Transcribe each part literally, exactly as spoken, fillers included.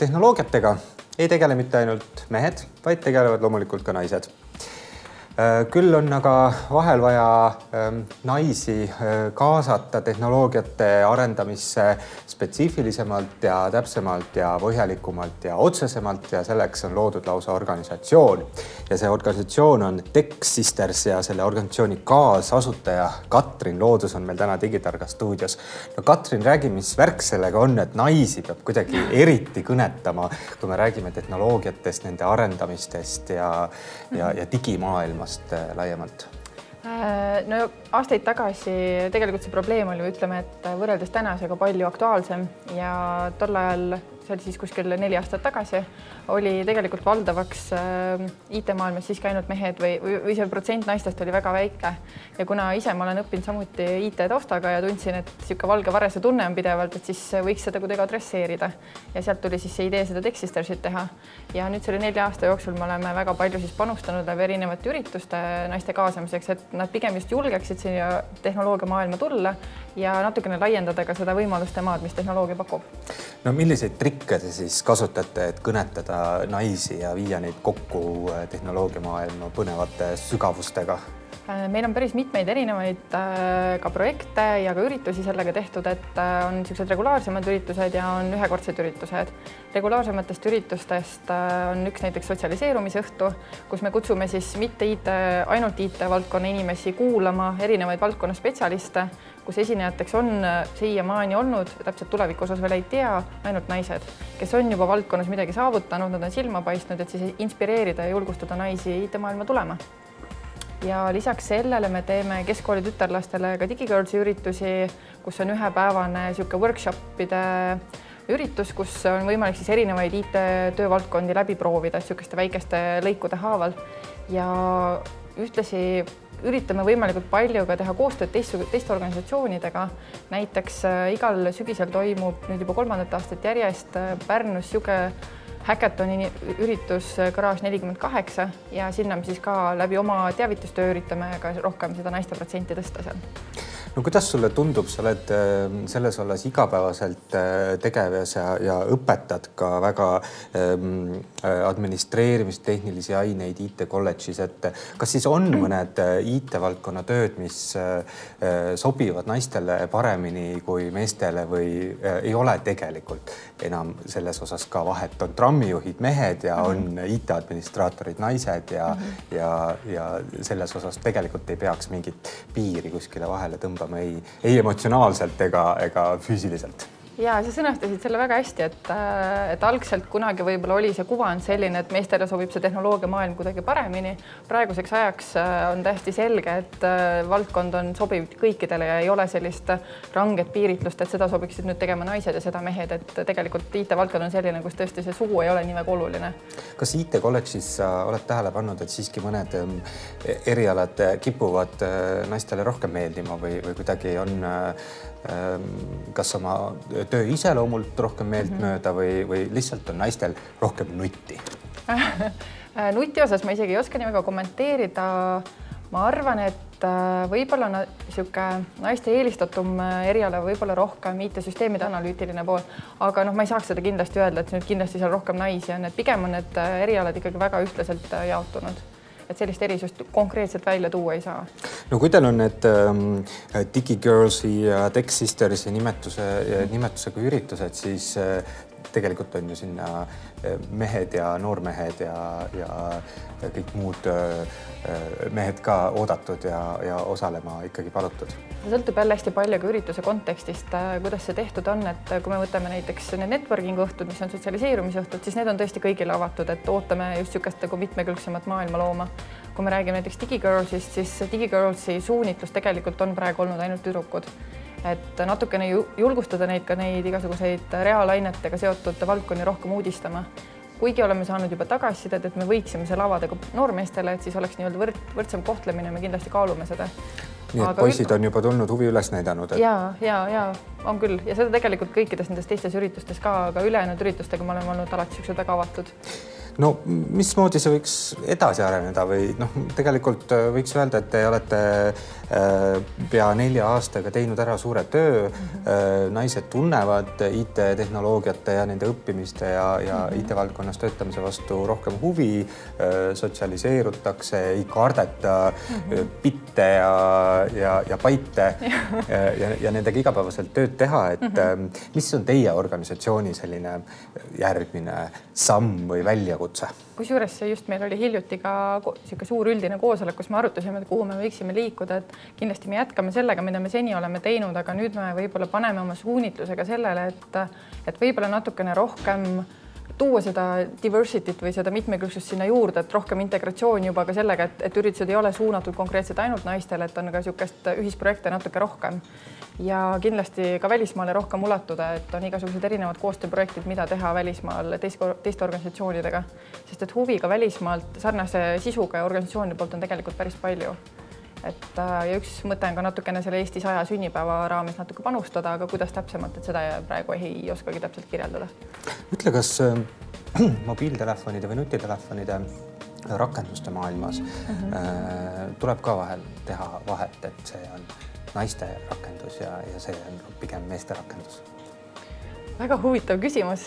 tehnoloogiatega ei tegele mitte ainult mehed, vaid tegelevad loomulikult ka naised. Küll on aga vahel vaja naisi kaasata tehnoloogiate arendamisse spetsiifilisemalt ja täpsemalt ja põhjalikumalt ja otsesemalt ja selleks on loodud lausa organisatsioon. Ja see organisatsioon on Tech Sisters ja selle organisatsiooni kaasasutaja Katrin Loodus on meil täna Digitarga stuudios. No Katrin, räägi, mis värk sellega on, et naisi peab kuidagi eriti kõnetama, kui me räägime tehnoloogiatest, nende arendamistest ja, ja, ja digimaailma laiemalt? No aastaid tagasi tegelikult see probleem oli, ütleme, et võrreldes tänasega palju aktuaalsem ja tol ajal, see oli siis kuskil neli aastat tagasi, oli tegelikult valdavaks I T-maailmas siiski ainult mehed või, või see protsent naistest oli väga väike. Ja kuna ise ma olen õppinud samuti I T-taustaga ja tundsin, et siuke valge varese tunne on pidevalt, et siis võiks seda kuidagi adresseerida. Ja sealt tuli siis see idee seda Tech Sistersit teha. Ja nüüd selle nelja aasta jooksul me oleme väga palju siis panustanud läbi erinevate ürituste naiste kaasamiseks, et nad pigem just julgeksid siia tehnoloogia maailma tulla ja natukene laiendada ka seda võimaluste maad, mis tehnoloogia pakub. No milliseid trikke te siis kasutate, et kõnetada naisi ja viia neid kokku tehnoloogia maailma põnevate sügavustega? Meil on päris mitmeid erinevaid ka projekte ja ka üritusi sellega tehtud, et on niisugused regulaarsemad üritused ja on ühekordsed üritused. Regulaarsematest üritustest on üks näiteks sotsialiseerumisõhtu, kus me kutsume siis mitte I T, ainult I T-valdkonna inimesi kuulama erinevaid valdkonna spetsialiste, kus esinejateks on siiamaani olnud, täpselt tuleviku osas veel ei tea, ainult naised, kes on juba valdkonnas midagi saavutanud, nad on silma paistnud, et siis inspireerida ja julgustada naisi I T-maailma tulema. Ja lisaks sellele me teeme keskkooli tütarlastele ka DigiGirlsi üritusi, kus on ühepäevane siuke workshopide üritus, kus on võimalik siis erinevaid I T-töövaldkondi läbi proovida siukeste väikeste lõikude haaval. Ja ühtlasi üritame võimalikult palju ka teha koostööd teiste organisatsioonidega. Näiteks igal sügisel toimub nüüd juba kolmandat aastat järjest Pärnus siuke Hackatoni üritus Garage nelikümmend kaheksa ja sinna me siis ka läbi oma teavitustöö üritame ka rohkem seda naiste protsenti tõsta seal. No kuidas sulle tundub, sa oled selles olles igapäevaselt tegeves ja, ja õpetad ka väga administreerimistehnilisi aineid I T-kolledžis, et kas siis on mõned I T-valdkonna tööd, mis sobivad naistele paremini kui meestele või ei ole tegelikult enam selles osas ka vahet? On trammijuhid mehed ja on I T-administraatorid naised ja, ja, ja selles osas tegelikult ei peaks mingit piiri kuskile vahele tõmbama. Ei, ei emotsionaalselt ega, ega füüsiliselt. Ja sa sõnastasid selle väga hästi, et, et algselt kunagi võib-olla oli see kuvand selline, et meestele sobib see tehnoloogia maailm kuidagi paremini. Praeguseks ajaks on täiesti selge, et valdkond on sobiv kõikidele ja ei ole sellist ranget piiritlust, et seda sobiksid nüüd tegema naised ja seda mehed, et tegelikult I T-valdkond on selline, kus tõesti see sugu ei ole nii väga oluline. Kas I T-kolledžis oled tähele pannud, et siiski mõned erialad kipuvad naistele rohkem meeldima või, või kuidagi on kas oma töö iseloomult rohkem meelt mööda või, või lihtsalt on naistel rohkem nutti? Nuti osas ma isegi ei oska nii väga kommenteerida. Ma arvan, et võib-olla on siuke naiste eelistatum eriala võib-olla rohkem I T-süsteemide analüütiline pool, aga noh, ma ei saaks seda kindlasti öelda, et nüüd kindlasti seal rohkem naisi on, et pigem on need erialad ikkagi väga ühtlaselt jaotunud. Et sellist erisust konkreetselt välja tuua ei saa. No kui teil on need ähm, DigiGirlsi ja Tech Sistersi nimetuse, nimetusega üritused, siis äh, tegelikult on ju sinna mehed ja noormehed ja, ja kõik muud äh, mehed ka oodatud ja, ja osalema ikkagi palutud. See sõltub jälle hästi palju ka ürituse kontekstist, kuidas see tehtud on, et kui me võtame näiteks need networking õhtud, mis on sotsialiseerumisõhtud, siis need on tõesti kõigile avatud, et ootame just niisugust mitmekülgsemat maailma looma. Kui me räägime näiteks DigiGirlsist, siis DigiGirlsi suunitlus tegelikult on praegu olnud ainult tüdrukud. Et natukene julgustada neid ka neid igasuguseid reaalainetega seotud valdkonni rohkem uudistama. Kuigi oleme saanud juba tagasisidet, et me võiksime selle avada ka noormeestele, et siis oleks nii-öelda võrd, võrdsem kohtlemine, me kindlasti kaalume seda. Nii et poisid on juba tulnud huvi üles näidanud? Et... Ja, ja, ja, on küll. Ja seda tegelikult kõikides nendes teistes üritustes ka, aga ülejäänud üritustega me oleme olnud alati siuksed väga avatud. no mismoodi see võiks edasi areneda või noh, tegelikult võiks öelda, et te olete pea nelja aastaga teinud ära suure töö. Mm-hmm. Naised tunnevad I T-tehnoloogiate ja nende õppimiste ja, ja mm-hmm. I T-valdkonnas töötamise vastu rohkem huvi, sotsialiseerutakse, ei kardeta mm-hmm. bitte ja, ja, ja baite ja, ja nendega igapäevaselt tööd teha, et mm-hmm. mis on teie organisatsiooni selline järgmine samm või väljakutse? Kusjuures just meil oli hiljuti ka siuke suur üldine koosolek, kus me arutasime, kuhu me võiksime liikuda, et kindlasti me jätkame sellega, mida me seni oleme teinud, aga nüüd me võib-olla paneme oma suunitlusega sellele, et, et võib-olla natukene rohkem tuua seda diversity't või seda mitmekülgsust sinna juurde, et rohkem integratsiooni juba ka sellega, et, et üritused ei ole suunatud konkreetselt ainult naistele, et on ka niisugust ühisprojekte natuke rohkem. Ja kindlasti ka välismaale rohkem ulatuda, et on igasugused erinevad koostööprojektid, mida teha välismaal teiste, teiste organisatsioonidega. Sest et huvi ka välismaalt sarnase sisuga ja organisatsioonide poolt on tegelikult päris palju. Et, ja üks mõte on ka natukene selle Eesti saja sünnipäeva raames natuke panustada, aga kuidas täpsemalt, et seda praegu ei oskagi täpselt kirjeldada. Ütle, kas mobiiltelefonide või nutitelefonide rakenduste maailmas mm-hmm. tuleb ka vahel teha vahet, et see on naiste rakendus ja, ja see on pigem meeste rakendus? Väga huvitav küsimus.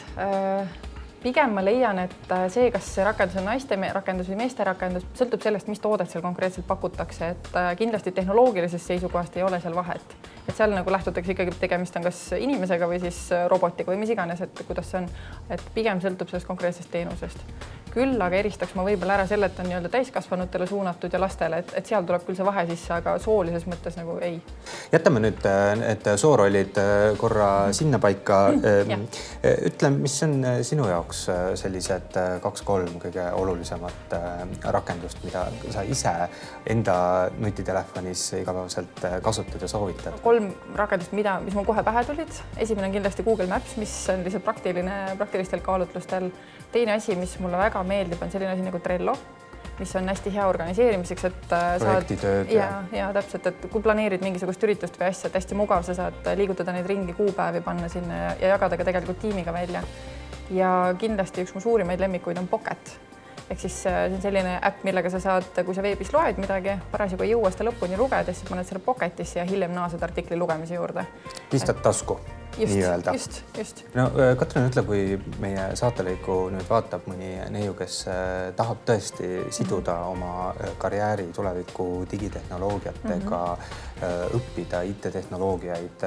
Pigem ma leian, et see, kas see rakendus on naiste rakendus või meeste rakendus, sõltub sellest, mis toodet seal konkreetselt pakutakse, et kindlasti tehnoloogilisest seisukohast ei ole seal vahet. Et seal nagu lähtutakse ikkagi tegemist on kas inimesega või siis robotiga või mis iganes, et kuidas see on, et pigem sõltub sellest konkreetsest teenusest. Küll aga eristaks ma võib-olla ära selle, et on nii-öelda täiskasvanutele suunatud ja lastele, et, et seal tuleb küll see vahe sisse, aga soolises mõttes nagu ei. Jätame nüüd, et soorollid korra sinna paika. Ja. Ütle, mis on sinu jaoks sellised kaks-kolm kõige olulisemat rakendust, mida sa ise enda nutitelefonis igapäevaselt kasutad ja soovitad? Kolm rakendust, mida, mis mul kohe pähe tulid. Esimene on kindlasti Google Maps, mis on lihtsalt praktiline, praktilistel kaalutlustel. Teine asi, mis mulle väga meeldib, on selline asi nagu Trello, mis on hästi hea organiseerimiseks, et projektitööd ja, ja täpselt, et kui planeerid mingisugust üritust või asja, et hästi mugav, sa saad liigutada neid ringi kuupäevi, panna sinna ja, ja jagada ka tegelikult tiimiga välja. Ja kindlasti üks mu suurimaid lemmikuid on Pocket. Ehk siis see on selline äpp, millega sa saad, kui sa veebis loed midagi, parasjagu ei jõua seda lõpuni lugeda, siis paned selle Pocketisse ja hiljem naased artikli lugemise juurde. Pistad tasku. Just, nii öelda. just, just. No, Katrin, ütle, kui meie saatelõiku nüüd vaatab mõni neiu, kes tahab tõesti siduda oma karjääri tuleviku digitehnoloogiatega, mm-hmm. õppida I T-tehnoloogiaid,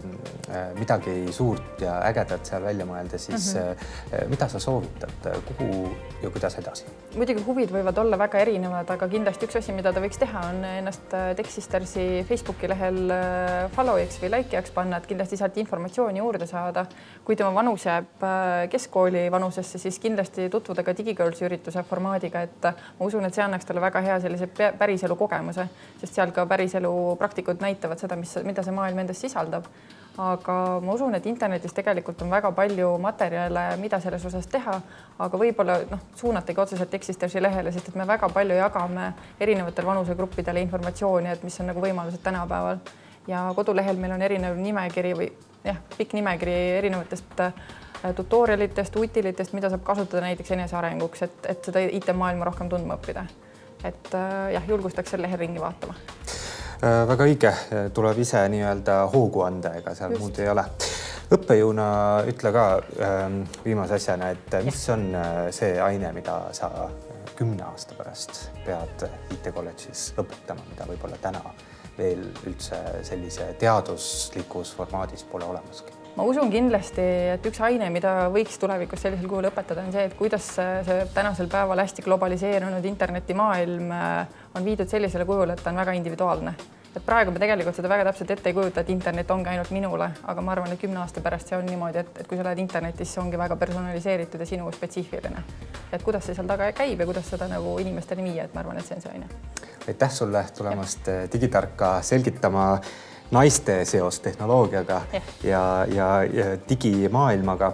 midagi suurt ja ägedat seal välja mõelda, siis mm-hmm. mida sa soovitad, kuhu ja kuidas edasi? Muidugi huvid võivad olla väga erinevad, aga kindlasti üks asi, mida ta võiks teha, on ennast TechSistersi Facebooki lehel follow'iks või like'iaks panna, et kindlasti saad informatsiooni juurde saada. Kui tema vanus jääb keskkooli vanusesse, siis kindlasti tutvuda ka DigiGirlsi ürituse formaadiga, et ma usun, et see annaks talle väga hea sellise päriselu kogemuse, sest seal ka päriselu praktikud näitavad seda, mis, mida see maailm endast sisaldab. Aga ma usun, et internetis tegelikult on väga palju materjale, mida selles osas teha, aga võib-olla noh, suunatagi otseselt TechSistersi lehele, sest et me väga palju jagame erinevatel vanusegruppidele informatsiooni, et mis on nagu võimalused tänapäeval. Ja kodulehel meil on erinev nimekiri või jah, pikk nimekiri erinevatest tutorialitest, utilitest, mida saab kasutada näiteks enesearenguks, et, et seda I T-maailma rohkem tundma õppida. Et jah, julgustaks selle lehel ringi vaatama. Väga õige, tuleb ise nii-öelda hoogu anda, ega seal Just. muud ei ole. Õppejõuna ütle ka viimase asjana, et mis on see aine, mida sa kümne aasta pärast pead I T-kolledžis õpetama, mida võib-olla täna veel üldse sellise teaduslikus formaadis pole olemaski? Ma usun kindlasti, et üks aine, mida võiks tulevikus sellisel kujul õpetada, on see, et kuidas see tänasel päeval hästi globaliseerunud internetimaailm on viidud sellisele kujule, et ta on väga individuaalne. Et praegu me tegelikult seda väga täpselt ette ei kujuta, et internet ongi ainult minule, aga ma arvan, et kümne aasta pärast see on niimoodi, et, et kui sa lähed internetis, see ongi väga personaliseeritud ja sinu spetsiifiline. Et kuidas see seal taga käib ja kuidas seda nagu inimesteni viia, et ma arvan, et see on see aine. Aitäh sulle tulemast ja. Digitarka selgitama naiste seos tehnoloogiaga ja, ja, ja, ja digimaailmaga.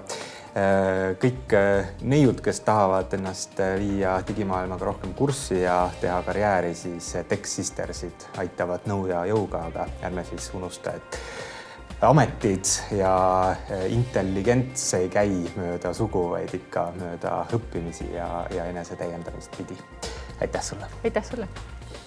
Kõik neiud, kes tahavad ennast viia digimaailmaga rohkem kurssi ja teha karjääri, siis TechSistersid aitavad nõu ja jõuga, aga ärme siis unusta, et ametid ja intelligents ei käi mööda sugu, vaid ikka mööda õppimisi ja, ja enese täiendamist pidi. Aitäh sulle! Aitäh sulle!